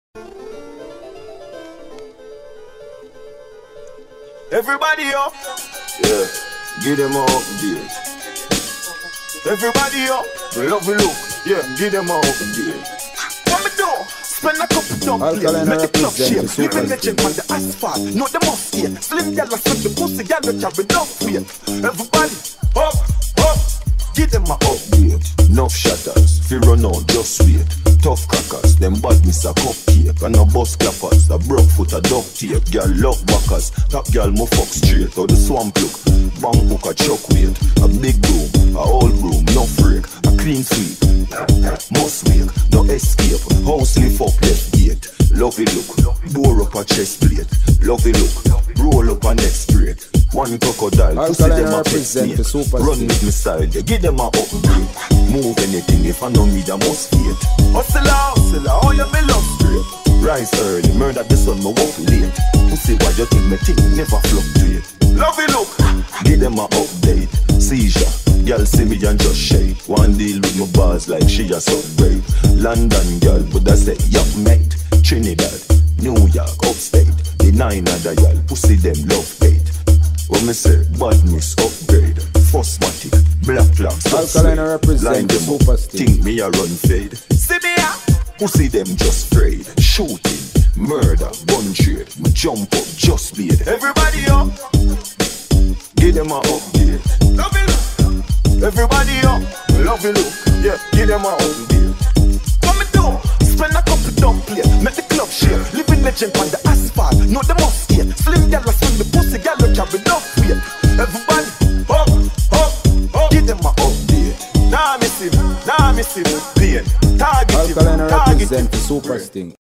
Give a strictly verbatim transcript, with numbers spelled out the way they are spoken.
Everybody up, yeah, give them a update. Everybody up, love you look, yeah, give them a update. What me do? Spend a couple dumb players, make the club shake. Living legend on the asphalt, know the must here. Slim gyal and slim the pussy gyal don't carry enough weight. Everybody up, up, give them a update. Enough shatters, fi run out, just wait. Tough crackers, them badness a cupcake. And a bus clappers, a broke foot a duct tape. Girl lock backers, top girl mo fuck straight. Or the swamp look, bang hook a chuck weight. A big room, a old room, no freak. A clean sweep, must wake, no escape. House lift up left gate. Lovey look, bore up a chest plate. Lovey look, roll up a neck straight. One crocodile, to see them a pet snake. Run with me style, they give them a upgrade. Move anything, if I know me, I must hate. Hustle out, hustle out, oh you me love straight. Rise early, murder the sun, me walk late. Pussy why you think me think never fluctuate. Lovey look, give them a update. Seizure, girl see me and just shake. One deal with my bars like she a subgrade. London girl, but I say yup mate. Trinidad, New York, upstate. The nine other y'all, pussy them love hate. When me say badness upgrade, Fosmatic, black clocks, Alkaline represent the Supa stick. Think me a run fade. See me ya, pussy them just afraid. Shooting, murder, gun trade. Me jump up, just beat. Everybody up, give them a update. Love you look, everybody up, love you look. Yeah, give them a update. What me do? Spend a couple dumb play, make the club shake. Living legend on the asphalt, know the must here. Slim gyal and slim the pussy gyal don't carry enough weight. Everybody up, up, up, give them a update. Nah miss him, nah miss him, pain. Target him, Alkaline target him. represent the Supa stick.